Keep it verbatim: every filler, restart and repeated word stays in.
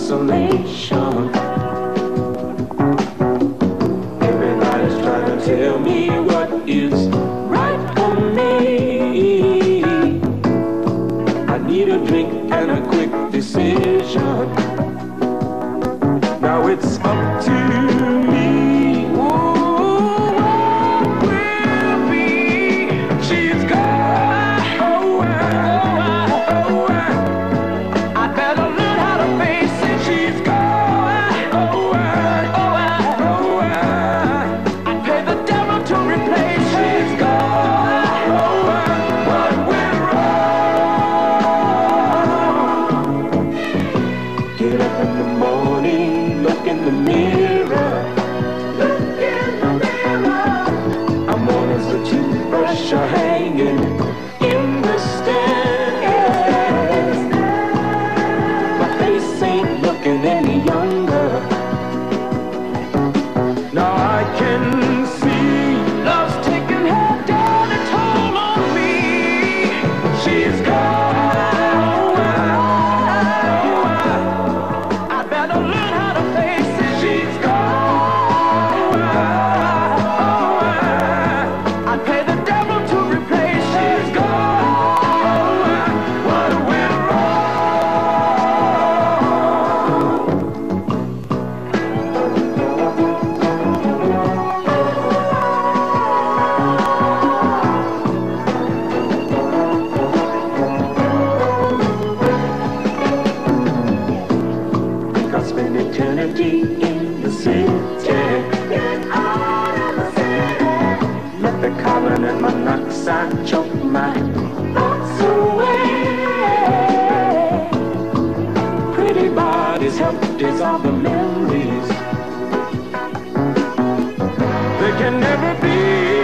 consolation. Everybody's trying to tell me what is right for me. I need a drink and a quick decision. Now it's up to me. Ooh, what will be? She's gone. Oh, I, oh, I, I better learn how to face it. She's gone. Oh, I, oh, I, oh, I, I pay the devil to replace her. She's gone. Oh, I, what went wrong? Get up in the morning, look in the mirror. Look in the mirror. I'm on as a toothbrush are hanging in the stand. My face ain't looking any younger. Now I can see love's taking her down and toll on me. She's gone. I better learn how to face it. She's gone. I pay the devil to replace her. She's gone. What went I spend eternity in the city. Get out of the city. Let the carbon and monoxide choke my thoughts away. Pretty bodies help dissolve the memories. They can never be